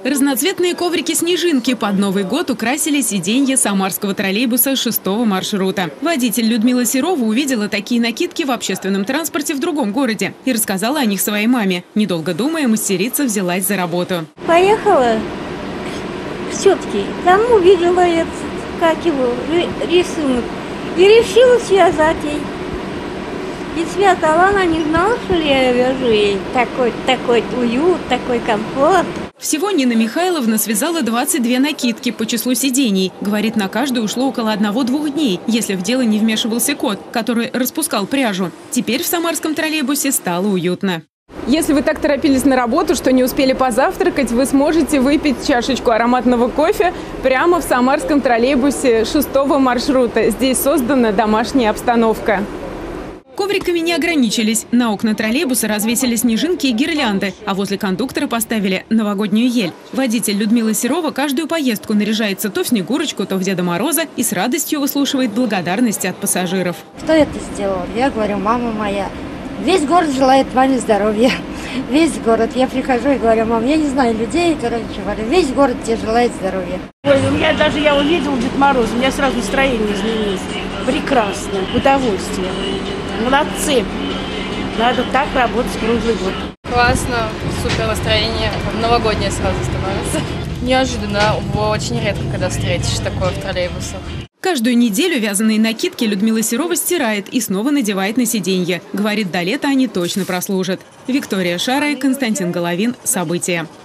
Разноцветные коврики-снежинки под Новый год украсили сиденье самарского троллейбуса 6-го маршрута. Водитель Людмила Серова увидела такие накидки в общественном транспорте в другом городе и рассказала о них своей маме. Недолго думая, мастерица взялась за работу. Поехала к тетке, там увидела этот, рисунок и решила связать ей. И связала, она не знала, что я вяжу ей. Такой уют, такой комфорт. Всего Нина Михайловна связала 22 накидки по числу сидений. Говорит, на каждую ушло около 1-2 дней, если в дело не вмешивался кот, который распускал пряжу. Теперь в самарском троллейбусе стало уютно. Если вы так торопились на работу, что не успели позавтракать, вы сможете выпить чашечку ароматного кофе прямо в самарском троллейбусе 6-го маршрута. Здесь создана домашняя обстановка. Ковриками не ограничились. На окна троллейбуса развесили снежинки и гирлянды, а возле кондуктора поставили новогоднюю ель. Водитель Людмила Серова каждую поездку наряжается то в Снегурочку, то в Деда Мороза и с радостью выслушивает благодарности от пассажиров. Кто это сделал? Я говорю, мама моя. Весь город желает маме здоровья. Весь город. Я прихожу и говорю, мам, я не знаю людей, которые говорят, весь город тебе желает здоровья. Ой, я увидела Дед Мороз, у меня сразу настроение изменилось. Прекрасно, удовольствие. Молодцы. Надо так работать круглый год. Классно, супер настроение. Новогоднее сразу становится. Неожиданно, очень редко, когда встретишь такое в троллейбусах. Каждую неделю вязаные накидки Людмила Серова стирает и снова надевает на сиденье. Говорит, до лета они точно прослужат. Виктория Шарай, Константин Головин. События.